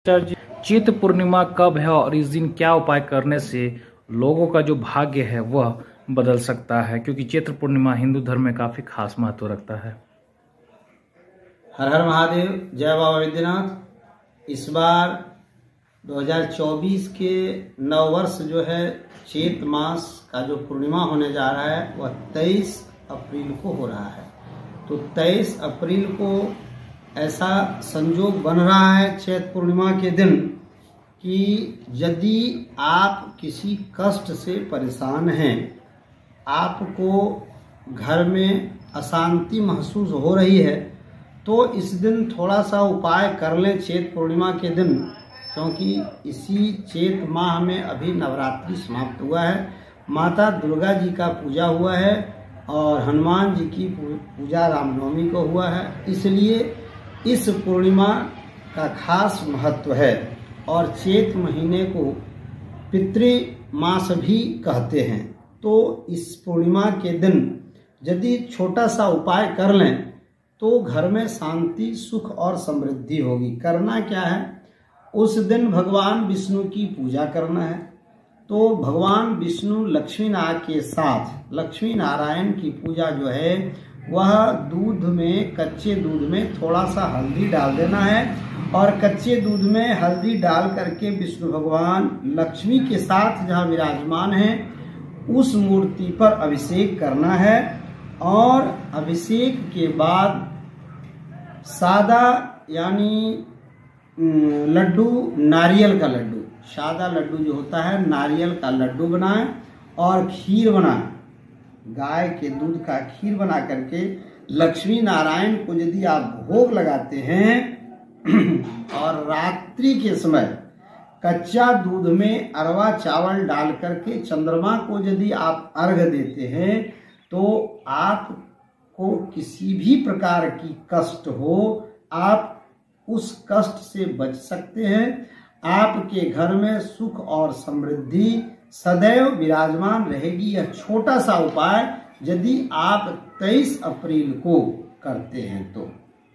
चैत्र पूर्णिमा कब है और इस दिन क्या उपाय करने से लोगों का जो भाग्य है वह बदल सकता है, क्योंकि चैत्र पूर्णिमा हिंदू धर्म में काफी खास महत्व रखता है। हर हर महादेव, जय बाबा वैद्यनाथ। इस बार 2024 के नववर्ष जो है चैत्र मास का जो पूर्णिमा होने जा रहा है वह 23 अप्रैल को हो रहा है। तो 23 अप्रैल को ऐसा संजोग बन रहा है चैत्र पूर्णिमा के दिन कि यदि आप किसी कष्ट से परेशान हैं, आपको घर में अशांति महसूस हो रही है, तो इस दिन थोड़ा सा उपाय कर लें चैत्र पूर्णिमा के दिन, क्योंकि इसी चैत्र माह में अभी नवरात्रि समाप्त हुआ है। माता दुर्गा जी का पूजा हुआ है और हनुमान जी की पूजा रामनवमी को हुआ है, इसलिए इस पूर्णिमा का खास महत्व है। और चैत्र महीने को पितृ मास भी कहते हैं। तो इस पूर्णिमा के दिन यदि छोटा सा उपाय कर लें तो घर में शांति, सुख और समृद्धि होगी। करना क्या है, उस दिन भगवान विष्णु की पूजा करना है। तो भगवान विष्णु लक्ष्मी नारायण के साथ लक्ष्मी नारायण की पूजा जो है वह दूध में, कच्चे दूध में थोड़ा सा हल्दी डाल देना है और कच्चे दूध में हल्दी डाल करके विष्णु भगवान लक्ष्मी के साथ जहाँ विराजमान हैं उस मूर्ति पर अभिषेक करना है। और अभिषेक के बाद सादा यानी लड्डू, नारियल का लड्डू, सादा लड्डू जो होता है नारियल का लड्डू बनाएं और खीर बनाएं। गाय के दूध का खीर बना करके लक्ष्मी नारायण को यदि आप भोग लगाते हैं और रात्रि के समय कच्चा दूध में अरवा चावल डाल करके चंद्रमा को यदि आप अर्घ देते हैं तो आपको किसी भी प्रकार की कष्ट हो, आप उस कष्ट से बच सकते हैं। आपके घर में सुख और समृद्धि सदैव विराजमान रहेगी। यह छोटा सा उपाय यदि आप 23 अप्रैल को करते हैं तो